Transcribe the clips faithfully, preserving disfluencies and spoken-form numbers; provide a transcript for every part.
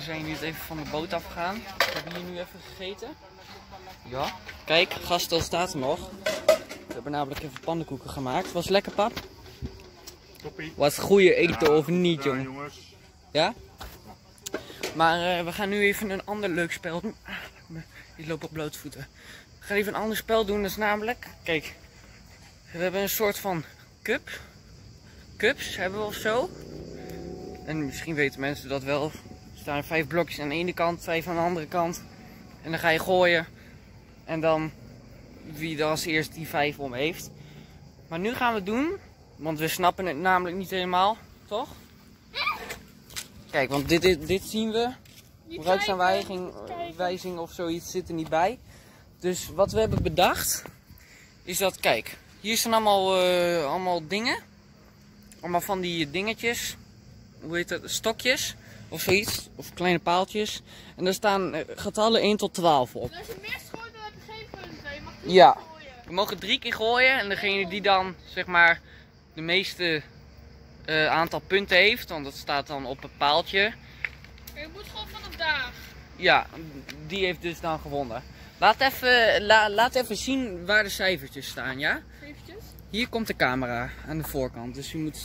zijn nu even van de boot afgegaan. We hebben hier nu even gegeten. Ja, kijk, gasstel staat er nog. We hebben namelijk even pannenkoeken gemaakt. Was lekker, pap? Toppie. Was goede eten Ja, of niet, ja, jongen? jongens. Ja? Maar uh, we gaan nu even een ander leuk spel doen. Ah, ik loop op blootvoeten. We gaan even een ander spel doen, dat is namelijk... Kijk, we hebben een soort van cup. Cups hebben we of zo. En misschien weten mensen dat wel. Er staan vijf blokjes aan de ene kant, vijf aan de andere kant. En dan ga je gooien. En dan wie er als eerst die vijf om heeft. Maar nu gaan we het doen. Want we snappen het namelijk niet helemaal. Toch? Kijk, want dit, dit, dit zien we. Gebruiksaanwijzing wijzing of zoiets zit er niet bij. Dus wat we hebben bedacht. Is dat, kijk. Hier staan allemaal, uh, allemaal dingen. Allemaal van die dingetjes. Hoe heet dat? Stokjes. Of zoiets. Of kleine paaltjes. En daar staan uh, getallen één tot twaalf op. En als je meer gooit, dan heb je geen punten. Je mag drie Ja. keer gooien. We mogen drie keer gooien. En degene die dan, zeg maar, de meeste uh, aantal punten heeft. Want dat staat dan op een paaltje. Je moet gewoon vanaf daar. Ja, die heeft dus dan gewonnen. Laat even, la, laat even zien waar de cijfertjes staan, ja? Eventjes. Hier komt de camera aan de voorkant, dus u moet...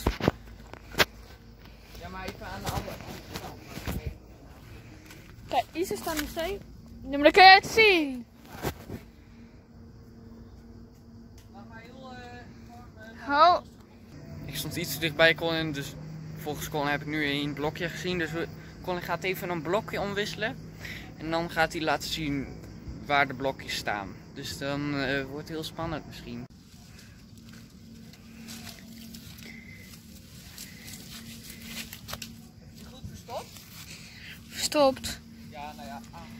Ja, maar even aan de andere kant. Kijk, Isa staat nog steeds. Nee, maar dan kan jij het zien. Hou. Ik stond iets te dichtbij Colin, dus volgens Colin heb ik nu één blokje gezien. Dus we, Colin gaat even een blokje omwisselen. En dan gaat hij laten zien waar de blokjes staan. Dus dan uh, wordt het heel spannend misschien. Is goed verstopt? Stopt. Ja, nou ja. Ah.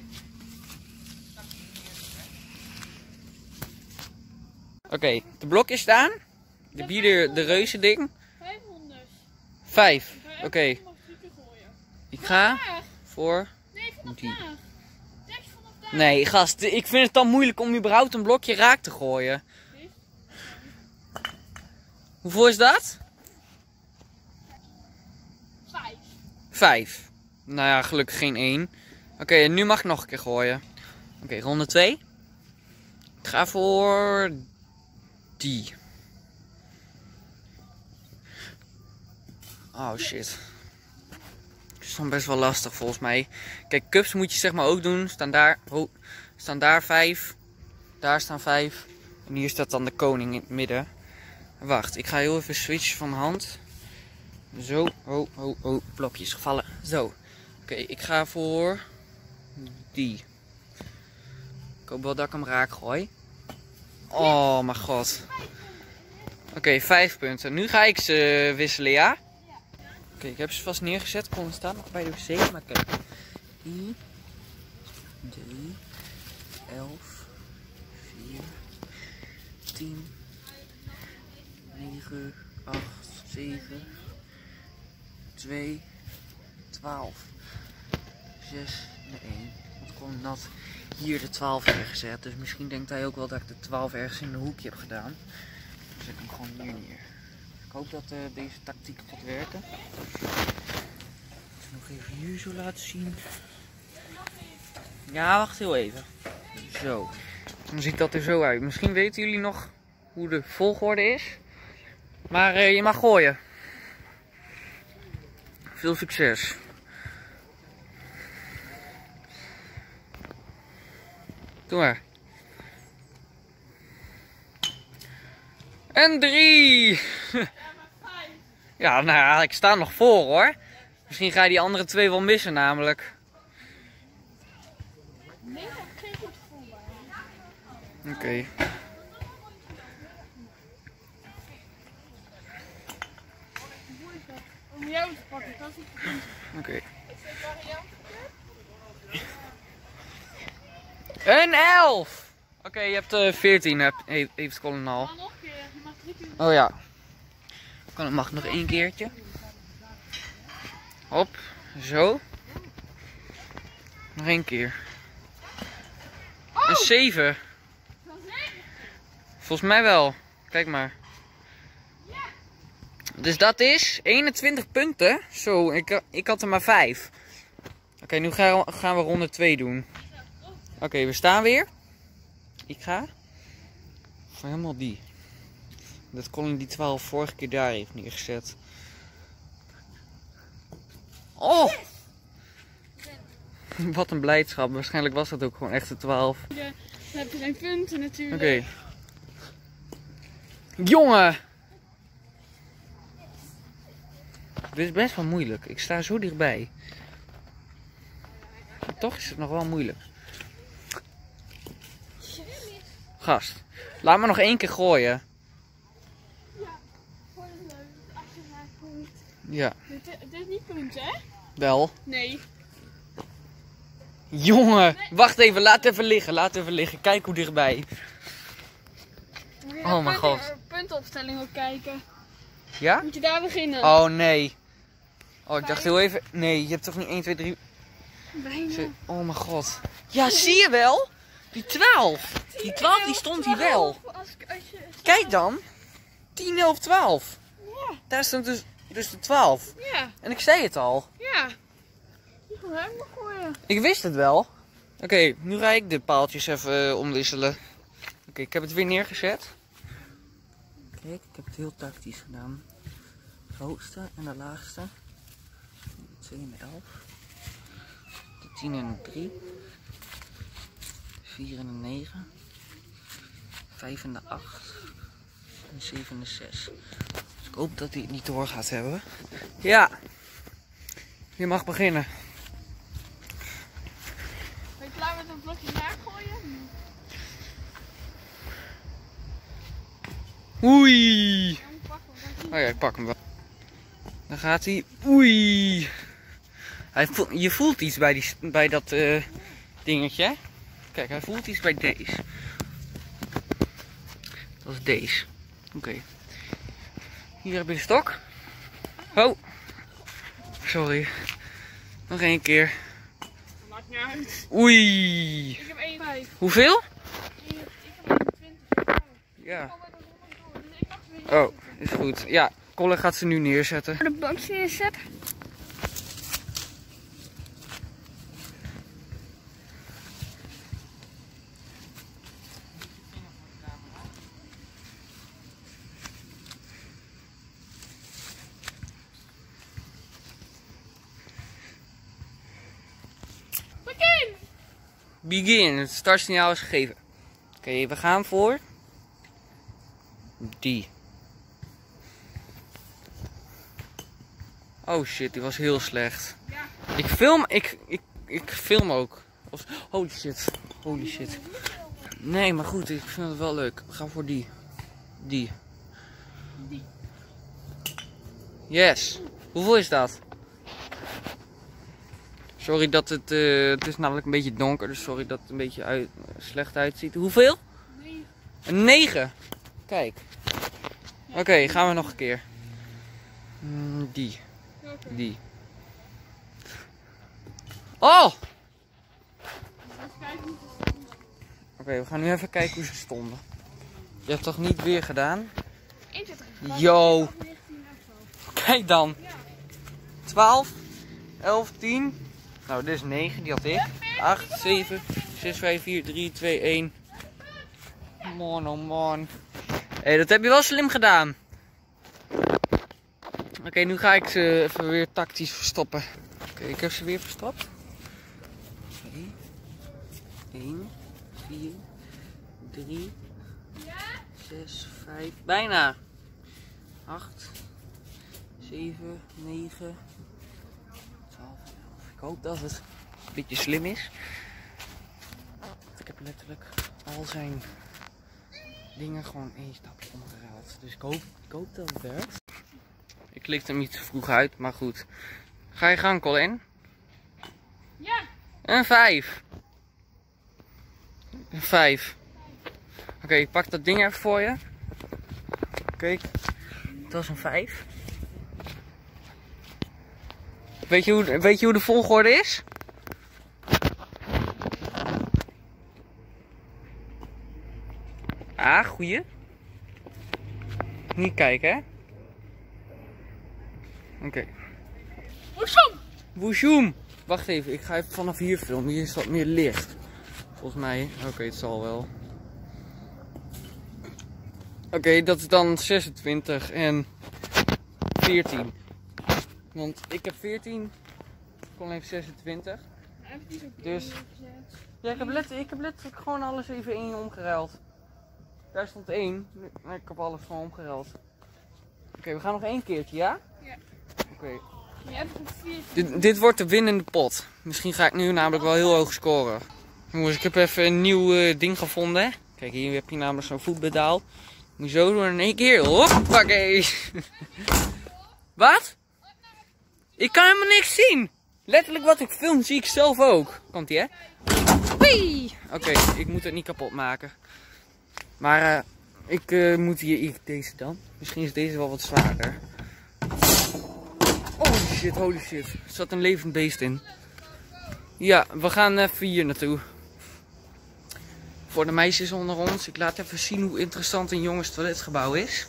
Oké, okay, de blokjes staan. De bieden de reuze ding. vijfhonderd. Vijf. Oké. Okay. Ik ga Vanaf voor Nee, vanaf die. daar. Tekst vanaf daar. Nee, gast, ik vind het dan moeilijk om überhaupt een blokje raak te gooien. Hoeveel is dat? Vijf. Vijf. Nou ja, gelukkig geen één. Oké, okay, en nu mag ik nog een keer gooien. Oké, okay, ronde twee. Ik ga voor die. Oh shit. Dat is dan best wel lastig volgens mij. Kijk, cups moet je zeg maar ook doen. Staan daar, oh, staan daar vijf. Daar staan vijf. En hier staat dan de koning in het midden. Wacht, ik ga heel even switchen van hand. Zo, oh, oh, oh, blokjes gevallen. Zo. Oké, okay, ik ga voor die. Ik hoop wel dat ik hem raak gooi. Oh mijn god. Oké, okay, vijf punten. Nu ga ik ze wisselen, ja? Oké, okay, ik heb ze vast neergezet. Kon staan nog bij de wc, maar kijk. één, drie, elf, vier, tien, negen, acht, zeven, twee, twaalf, zes en één. Want Colin had hier de twaalf neergezet. Dus misschien denkt hij ook wel dat ik de twaalf ergens in een hoekje heb gedaan. Dus zet hem gewoon hier neer. Ik hoop dat uh, deze tactiek gaat werken. Ik zal nog even hier zo laten zien. Ja, wacht heel even. Zo. Dan ziet dat er zo uit. Misschien weten jullie nog hoe de volgorde is. Maar uh, je mag gooien. Veel succes. Doe maar. En drie. Ja, nou ja, ik sta nog voor hoor. Misschien ga je die andere twee wel missen namelijk. Nee, ik heb geen goed gevoel bij. Oké. Okay. Om jou te pakken, dat is niet goed. Oké. Okay. Is dit variant? Een elf! Oké, okay, je hebt uh, veertien, heb, heeft Colin al. Maar nog een keer, je mag drie keer. Oh ja. Colin mag nog één keertje. Hop, zo. Nog één keer. Oh! Een zeven. Volgens mij wel. Kijk maar. Ja. Dus dat is eenentwintig punten. Zo, ik, ik had er maar vijf. Oké, Oké, nu gaan we, gaan we ronde twee doen. Oké, okay, we staan weer. Ik ga voor helemaal die. Dat Colin die twaalf vorige keer daar heeft neergezet. Oh! Wat een blijdschap. Waarschijnlijk was dat ook gewoon echt de twaalf. Ja, we hebben geen punten natuurlijk. Oké. Okay. Jongen! Dit is best wel moeilijk. Ik sta zo dichtbij. Maar toch is het nog wel moeilijk. Gast, laat me nog één keer gooien. Ja, gewoon leuk. Als je raakt komt. Ja. Dit, dit is niet punten, hè? Wel. Nee. Jongen, wacht even, laat even liggen, laat even liggen. Kijk hoe dichtbij. Oh mijn god. Puntenopstelling ook kijken. Ja? Moet je daar beginnen? Oh nee. Oh, ik dacht heel even. Nee, je hebt toch niet één, twee, drie. Bijna. Oh mijn god. Ja, zie je wel? Die twaalf. Die twaalf die stond hier wel. Kijk dan. tien, elf, twaalf. Ja. Daar stond dus, dus de twaalf. Ja. En ik zei het al. Ja. Die gaan hem nog gooien. Ik wist het wel. Oké, okay, nu ga ik de paaltjes even uh, omwisselen. Oké, okay, ik heb het weer neergezet. Kijk, ik heb het heel tactisch gedaan. De hoogste en de laagste. De twee en de elf. De tien en de drie. De vier en de negen. vijf en de acht. En de zeven en de zes. Dus ik hoop dat hij het niet door gaat hebben. Ja. Je mag beginnen. Ben je klaar met een blokje nagooien? Oei. Oh ja, ik pak hem wel. Dan gaat hij. Oei. Hij voelt, je voelt iets bij, die, bij dat uh, dingetje. Kijk, hij voelt iets bij deze. Dat is deze. Oké. Okay. Hier heb je de stok. Oh. Sorry. Nog één keer. Maakt niet uit. Oei. Ik heb één vijf. Hoeveel? Ik heb eenentwintig. Ja. Oh, is goed. Ja, Colin gaat ze nu neerzetten. De box neerzetten. Begin! Begin. Het startsignaal is gegeven. Oké, okay, we gaan voor die. Oh shit, die was heel slecht. Ja. Ik film, ik, ik, ik film ook. Of, holy shit, holy shit. Nee, maar goed, ik vind het wel leuk. We gaan voor die. Die. Die. Yes. Hoeveel is dat? Sorry dat het, uh, het is namelijk een beetje donker, dus sorry dat het een beetje uit, slecht uitziet. Hoeveel? Nee. Een negen. Kijk. Oké, okay, gaan we nog een keer. Mm, die. Okay. Die. Oh! Oké, okay, we gaan nu even kijken hoe ze stonden. Je hebt toch niet weer gedaan? Yo! Kijk dan. twaalf, elf, tien. Nou, dit is negen, die had ik. acht, zeven, zes, vijf, vier, drie, twee, één. Man, oh man. Hé, hey, dat heb je wel slim gedaan. Oké, okay, nu ga ik ze even weer tactisch verstoppen. Oké, okay, ik heb ze weer verstopt. twee, één, vier, drie, zes, vijf, bijna. acht, zeven, negen, twaalf, elf. Ik hoop dat het een beetje slim is. Ik heb letterlijk al zijn dingen gewoon één stapje omgeruild. Dus ik hoop, ik hoop dat het werkt. Ik klikte hem niet te vroeg uit, maar goed. Ga je gang, Colin? Ja. Een vijf. Een vijf. Oké, okay, ik pak dat ding even voor je. Kijk, dat is een vijf. Weet je hoe, weet je hoe de volgorde is? Ah, goeie. Niet kijken, hè? Oké. Okay. Woeshoem! Woeshoem! wacht even, ik ga even vanaf hier filmen. Hier is wat meer licht. Volgens mij. Oké, okay, het zal wel. Oké, okay, dat is dan zesentwintig en veertien. Want ik heb veertien, Colin heeft zesentwintig. Dus ja, ik heb letterlijk, ik heb letterlijk gewoon alles even één omgeruild. Daar stond één, ik heb alles gewoon omgeruild. Oké, okay, we gaan nog één keertje, ja? Ja. Oké. Okay. Je hebt veertien. Dit, dit wordt de winnende pot. Misschien ga ik nu namelijk wel heel hoog scoren. Jongens, ik heb even een nieuw uh, ding gevonden. Kijk, hier heb je namelijk zo'n voetpedaal. Moet je zo doen in één keer. Hoppakee. Wat? Ik kan helemaal niks zien. Letterlijk wat ik film zie ik zelf ook. Komt ie, hè? Wee! Oké, okay, ik moet het niet kapot maken. Maar uh, ik uh, moet hier... Ik, deze dan. Misschien is deze wel wat zwaarder. Oh shit, holy shit. Er zat een levend beest in. Ja, we gaan even hier naartoe. Voor de meisjes onder ons. Ik laat even zien hoe interessant een jongens toiletgebouw is.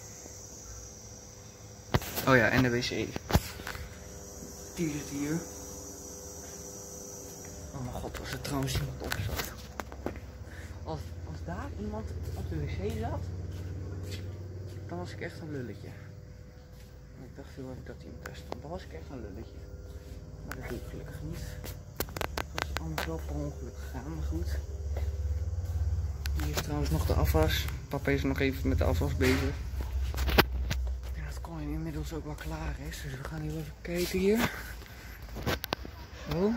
Oh ja, en de wc. Die zit hier. Oh mijn god, als er trouwens iemand op zat. Als, als daar iemand op de wc zat, dan was ik echt een lulletje. Ik dacht heel even dat hij me stond. Dan was ik echt een lulletje. Maar dat doe ik gelukkig niet. Het was anders wel per ongeluk gegaan, maar goed. Hier is trouwens nog de afwas. Papa is nog even met de afwas bezig. Ja, dat Colin inmiddels ook wel klaar is. Dus we gaan heel even kijken hier. Zo.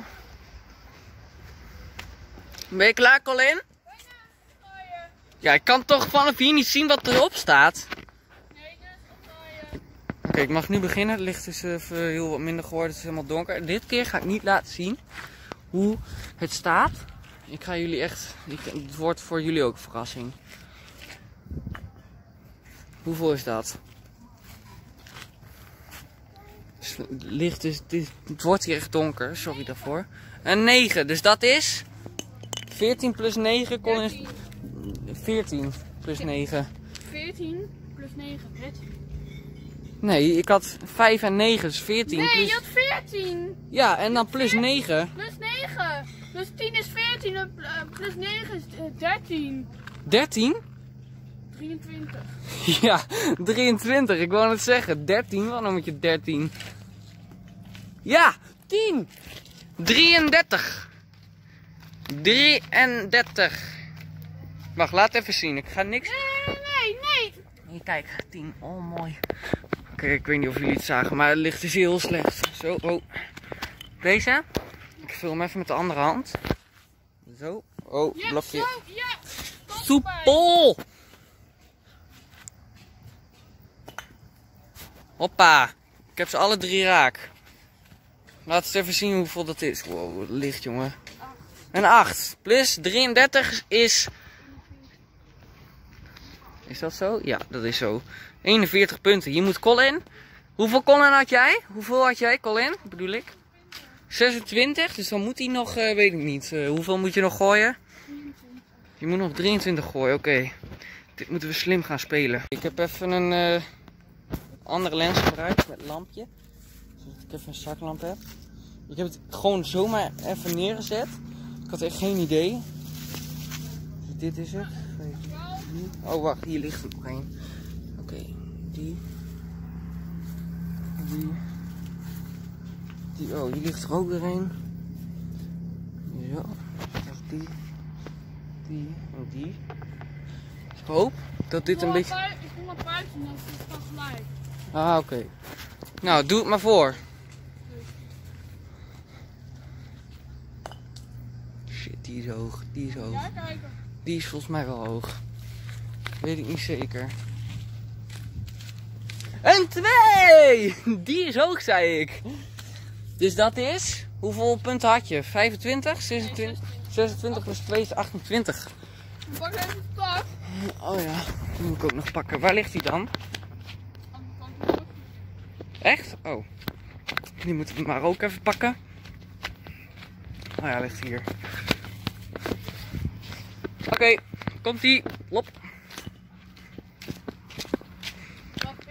Ben je klaar, Colin? Ja, ik kan toch vanaf hier niet zien wat erop staat? Nee, dat is Oké, okay, ik mag nu beginnen. Het licht is even heel wat minder geworden. Het is helemaal donker. Dit keer ga ik niet laten zien hoe het staat. Ik ga jullie echt... Ik, het wordt voor jullie ook een verrassing. Hoeveel is dat? Het licht is... Het, het wordt hier echt donker. Sorry daarvoor. Een negen. Dus dat is... veertien plus negen. Colin is... veertien plus negen. veertien plus negen. Nee, ik had vijf en negen. Dus veertien. Nee, plus... je had veertien. Ja, en dan plus negen. Plus negen. Dus tien is veertien en plus negen is dertien. dertien? drieëntwintig. Ja, drieëntwintig. Ik wou het zeggen. dertien, waarom moet je dertien? Ja, tien. drieëndertig. drieëndertig. Wacht, laat even zien. Ik ga niks... Nee, nee, nee. Hier, kijk, tien. Oh, mooi. Oké, okay, ik weet niet of jullie het zagen, maar het licht is heel slecht. Zo, oh. Deze. Ik film even met de andere hand. Zo. Oh, Ja, blokje. zo, ja. Soepel! Hoppa. Ik heb ze alle drie raak. Laat eens even zien hoeveel dat is. Wow, het licht, jongen. Een acht. Plus drieëndertig is... Is dat zo? Ja, dat is zo. eenenveertig punten. Je moet Colin. Hoeveel Colin had jij? Hoeveel had jij, Colin? Bedoel ik? zesentwintig. Dus dan moet hij nog, uh, weet ik niet. Uh, hoeveel moet je nog gooien? drieëntwintig. Je moet nog drieëntwintig gooien. Oké. Okay. Dit moeten we slim gaan spelen. Ik heb even een uh, andere lens gebruikt met lampje. Zodat ik even een zaklamp heb. Ik heb het gewoon zomaar even neergezet. Ik had echt geen idee. Dus dit is het. Oh wacht, hier ligt er nog één. Oké, okay. die. Die. Die. Oh, hier ligt er ook er een. Zo. Die. Die. En die. Ik hoop dat dit een beetje... Ik kom naar buiten en dat is van gelijk. Ah, oké. Okay. Nou, doe het maar voor. Shit, die is hoog. Die is hoog. Ja, kijken. Die is volgens mij wel hoog. Weet ik niet zeker. Een twee! Die is hoog, zei ik. Dus dat is... Hoeveel punten had je? vijfentwintig? zesentwintig? zesentwintig plus twee is achtentwintig. Pak even de tak. Oh ja, die moet ik ook nog pakken. Waar ligt die dan? Echt? Oh. Die moeten we maar ook even pakken. Oh ja, ligt hier. Oké, okay, komt ie. Lop.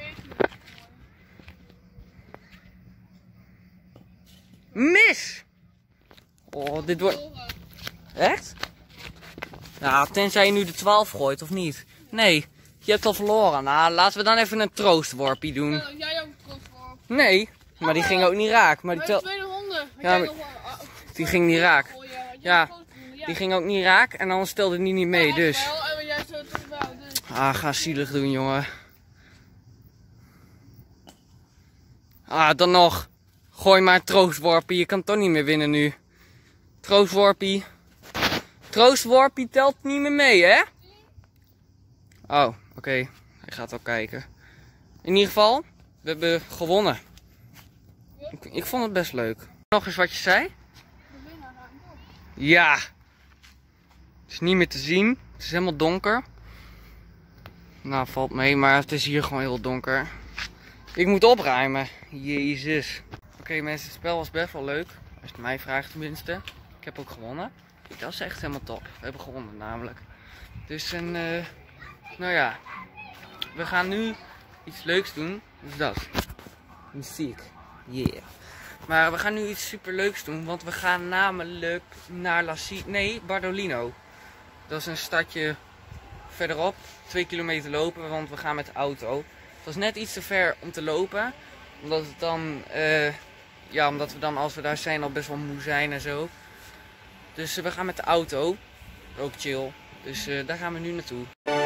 Mis! Oh, dit wordt... Echt? Nou, tenzij je nu de twaalf gooit, of niet? Nee, je hebt al verloren. Nou, laten we dan even een troostworpie doen. Ja, jij ook een troostworp. Nee, maar die ging ook niet raak. Maar die, Bij de tel... tweede ronde. had Ja, jij maar- nog, uh, die ging niet raak. gooien, had jij Ja, een grote ronde, ja. die ging ook niet raak en anders stelde die niet mee, Ja, dus... wel, en jij zo toch wel, dus. Ah, ga zielig doen, jongen. Ah, dan nog. Gooi maar een troostworpie. Je kan toch niet meer winnen nu. Troostworpie. Troostworpie telt niet meer mee, hè? Oh, oké. Okay. Hij gaat wel kijken. In ieder geval, we hebben gewonnen. Ik, ik vond het best leuk. Nog eens wat je zei? De winnaar gaat niet op. Ja. Het is niet meer te zien. Het is helemaal donker. Nou, valt mee, maar het is hier gewoon heel donker. Ik moet opruimen. Jezus. Oké okay, mensen, het spel was best wel leuk. Als je het mij vraagt tenminste. Ik heb ook gewonnen. Dat is echt helemaal top. We hebben gewonnen namelijk. Dus en, uh, nou ja. We gaan nu iets leuks doen. Dus dat. Muziek. Yeah. Maar we gaan nu iets super leuks doen. Want we gaan namelijk naar La Si... Nee, Bardolino. Dat is een stadje verderop. Twee kilometer lopen, want we gaan met de auto. Het was net iets te ver om te lopen. Omdat het dan... Uh, ja, omdat we dan als we daar zijn al best wel moe zijn en zo. Dus uh, we gaan met de auto. Ook chill. Dus uh, daar gaan we nu naartoe.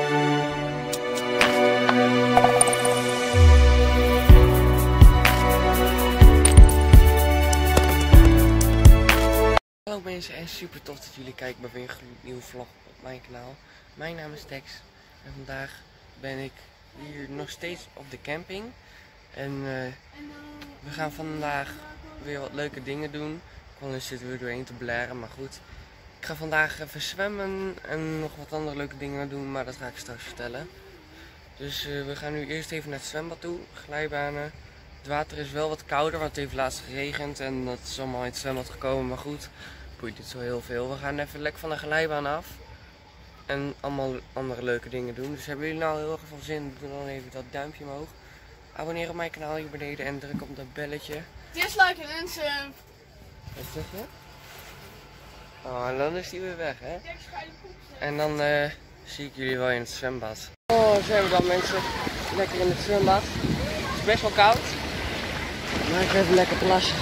Hallo mensen en super tof dat jullie kijken bij weer een nieuwe vlog op mijn kanaal. Mijn naam is Tex en vandaag ben ik hier nog steeds op de camping. En uh, we gaan vandaag weer wat leuke dingen doen. Anders zitten we er doorheen te blaren, maar goed. Ik ga vandaag even zwemmen en nog wat andere leuke dingen doen, maar dat ga ik straks vertellen. Dus uh, we gaan nu eerst even naar het zwembad toe, glijbanen. Het water is wel wat kouder, want het heeft laatst geregend en dat is allemaal in het zwembad gekomen, maar goed. Boeit niet zo heel veel. We gaan even lekker van de glijbaan af. En allemaal andere leuke dingen doen. Dus hebben jullie nou heel erg veel zin, doe dan even dat duimpje omhoog. Abonneer op mijn kanaal hier beneden en druk op dat belletje. Dislike en sub. Wat zeg je? Oh, en dan is die weer weg, hè? Tex, ga je de poep zetten. En dan uh, zie ik jullie wel in het zwembad. Oh, zijn we dan mensen. Lekker in het zwembad. Het is best wel koud. Maar ik ga even lekker plassen.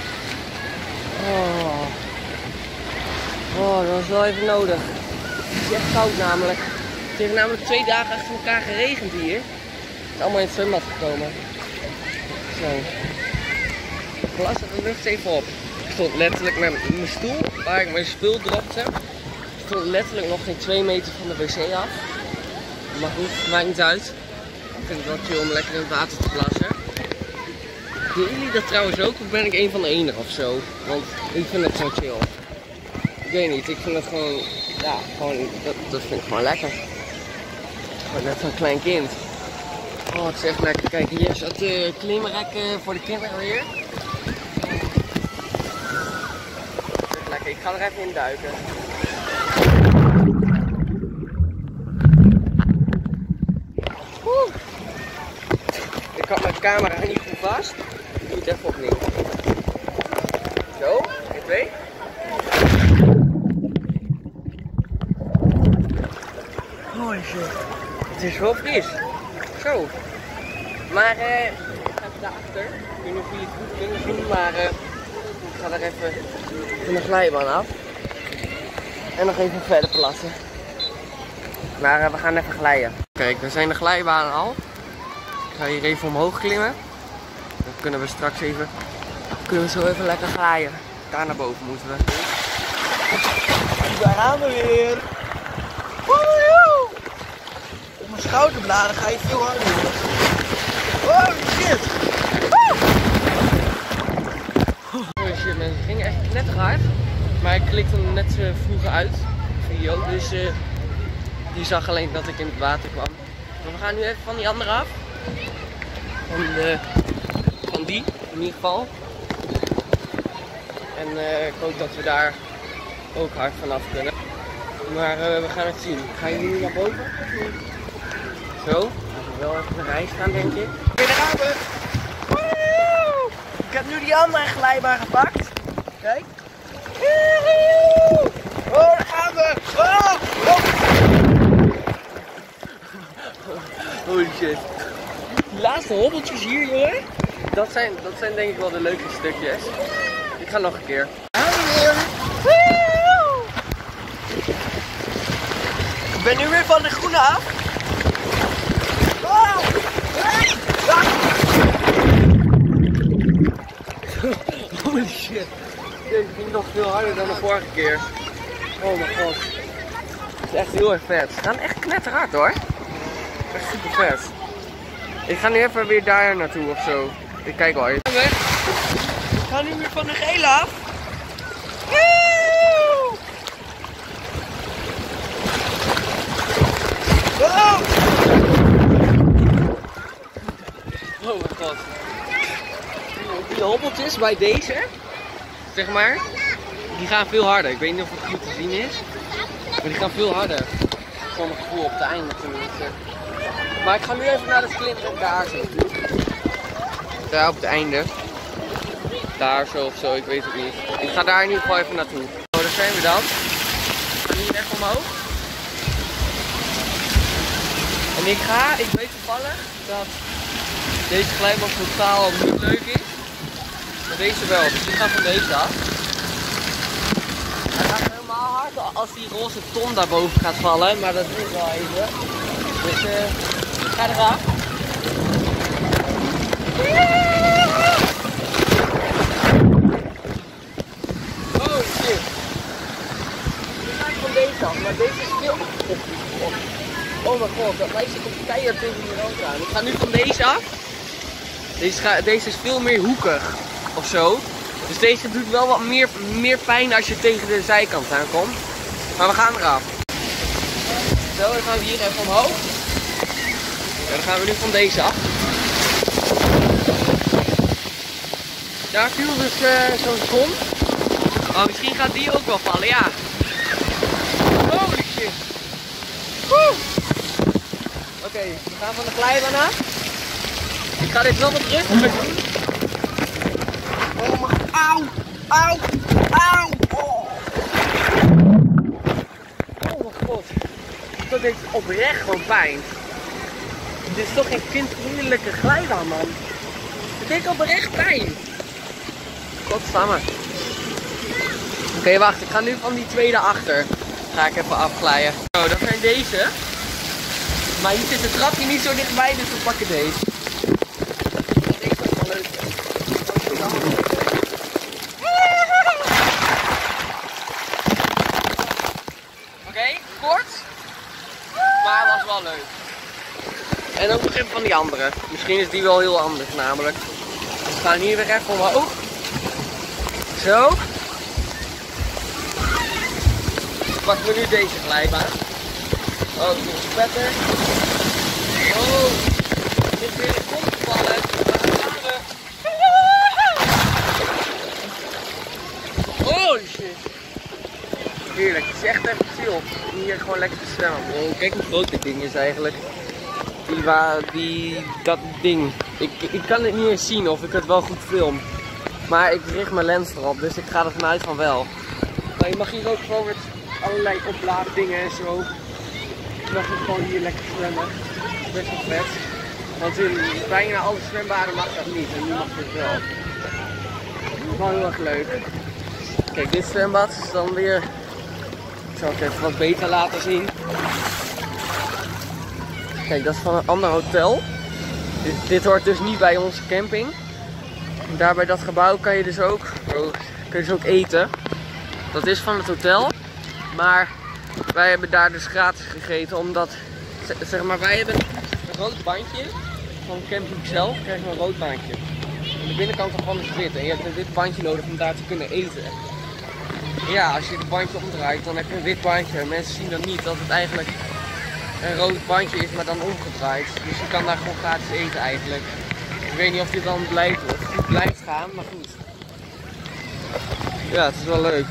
Oh. Oh, dat was wel even nodig. Het is echt koud namelijk. Het heeft namelijk twee dagen achter elkaar geregend hier. Het is allemaal in het zwembad gekomen. Zo. Ik las het lucht even op. Ik stond letterlijk met mijn stoel, waar ik mijn spul dropt heb. Ik stond letterlijk nog geen twee meter van de wc af. Maar goed, maakt niet uit. Ik vind het wel chill om lekker in het water te plassen. Doen jullie dat trouwens ook of ben ik een van de enigen of zo? Want ik vind het zo chill. Ik weet niet, ik vind het gewoon, ja, gewoon, dat, dat vind ik gewoon lekker. Gewoon net zo'n klein kind. Oh, het is echt lekker. Kijk, hier zat de uh, klimrek uh, voor de kinderen weer. Het is lekker, ik ga er even in duiken. Oeh. Ik had mijn camera niet goed vast. Ik doe het even opnieuw. Zo, één, twee. Holy shit. Het is wel fris. Zo. Maar eh, ik ga even daarachter. Ik weet niet of jullie het goed kunnen zien, maar eh, ik ga er even van de glijbaan af. En nog even verder plassen. Maar uh, we gaan even glijden. Kijk, we zijn de glijbaan al. Ik ga hier even omhoog klimmen. Dan kunnen we straks even, kunnen we zo even lekker glijden. Daar naar boven moeten we. Daar gaan we weer. Woehoe! Op mijn schouderbladen ga je veel harder. Oh shit! Oh shit mensen, het ging echt net hard. Maar ik klikte hem net uh, vroeger uit. Video, dus uh, die zag alleen dat ik in het water kwam. Maar we gaan nu even van die andere af. Van, de, van die in ieder geval. En uh, ik hoop dat we daar ook hard vanaf kunnen. Maar uh, we gaan het zien. Gaan jullie nu naar boven? Zo, laten we wel even een rij staan denk ik. Oké, daar gaan we! Woehoe! Ik heb nu die andere glijbaan gepakt. Kijk. Oh, daar gaan we! Oh, oh. Holy shit. Die laatste hobbeltjes hier, jongen. Dat zijn, dat zijn denk ik wel de leukste stukjes. Ik ga nog een keer. Ik ben nu weer van de groene af. Oh. Holy shit. Deze ging nog veel harder dan de vorige keer. Oh mijn god. Het is echt heel erg vet. Ze gaan echt knetterhard hoor. Echt super vet. Ik ga nu even weer daar naartoe of zo. Ik kijk wel even. Weg. Ik ga nu weer van de gele af. Oh! Oh mijn god. Die hobbeltjes bij deze, zeg maar, die gaan veel harder. Ik weet niet of het goed te zien is, maar die gaan veel harder. Voor mijn gevoel op het einde tenminste. Maar ik ga nu even naar het klimrek daar zo. Daar op het einde. Daar zo of zo, ik weet het niet. Ik ga daar in ieder geval even naartoe. Oh, daar zijn we dan. We gaan hier echt omhoog. En ik ga, ik weet toevallig dat deze glijbaan totaal niet leuk is. Maar deze wel, dus ik ga van deze af. Hij gaat helemaal hard als die roze ton daarboven gaat vallen, maar dat doe ik wel even. Dus uh, ik ga eraf. Oh shit. Nu ga ik van deze af, maar deze is veel... Oh mijn god, dat lijkt zich op keihard tegen die rood aan. Ik ga nu van deze af. Deze, ga, deze is veel meer hoekig of zo. Dus deze doet wel wat meer, meer pijn als je tegen de zijkant aankomt. Maar we gaan eraf. Zo, dan gaan we hier even omhoog. En dan gaan we nu van deze af. Daar viel dus uh, zo'n ton. Oh, misschien gaat die ook wel vallen, ja. Holy shit. Woe! Oké, okay, we gaan van de glijbaan af. Ik ga dit wel wat rustiger doen. Oh mijn, auw, auw, auw. Oh. Oh mijn god. Dat heeft oprecht gewoon pijn. Dit is toch geen kindvriendelijke glijbaan, man. Het deed oprecht pijn. Godsamme. Oké, okay, wacht. Ik ga nu van die tweede achter. Ga ik even afglijden. Zo, dat zijn deze. Maar hier zit het trapje niet zo dichtbij, dus we pakken deze. Deze is wel leuk. Oké, okay, kort. Maar het was wel leuk. En ook nog even van die andere. Misschien is die wel heel anders namelijk. We gaan hier weer even omhoog. Zo. Pakken we nu deze glijbaan. Oh, het is spetter. Oh, het is weer een kom gevallen. Holy shit. Heerlijk, het is echt even chill om hier gewoon lekker te zwemmen. Oh, kijk hoe groot dit ding is eigenlijk. Die, waar, die, dat ding. Ik, ik kan het niet eens zien of ik het wel goed film. Maar ik richt mijn lens erop, dus ik ga er vanuit van wel. Maar je mag hier ook gewoon met allerlei oplaaddingen en zo. Ik mag gewoon hier lekker zwemmen. Best wel vet. Want in bijna alle zwembaden mag dat niet en nu mag het wel. Wel heel erg leuk. Kijk, dit zwembad is dan weer... Ik zal het even wat beter laten zien. Kijk, dat is van een ander hotel. Dit, dit hoort dus niet bij onze camping. En daar bij dat gebouw kan je dus ook, oh, kun je dus ook eten. Dat is van het hotel. Maar wij hebben daar dus gratis gegeten omdat, zeg maar, wij hebben een rood bandje van de camping zelf, krijg je een rood bandje. En de binnenkant ervan is wit en je hebt een wit bandje nodig om daar te kunnen eten. Ja, als je het bandje omdraait, dan heb je een wit bandje. En mensen zien dan niet dat het eigenlijk een rood bandje is, maar dan omgedraaid. Dus je kan daar gewoon gratis eten eigenlijk. Ik weet niet of je dan blijft of goed blijft gaan, maar goed. Ja, het is wel leuk.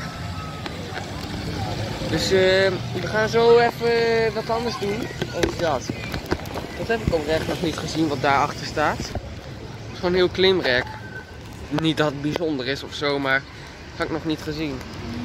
Dus uh, we gaan zo even wat anders doen. Wat is dat? Dat heb ik oprecht nog niet gezien wat daarachter staat. Het is gewoon een heel klimrek. Niet dat het bijzonder is of zo, maar dat heb ik nog niet gezien.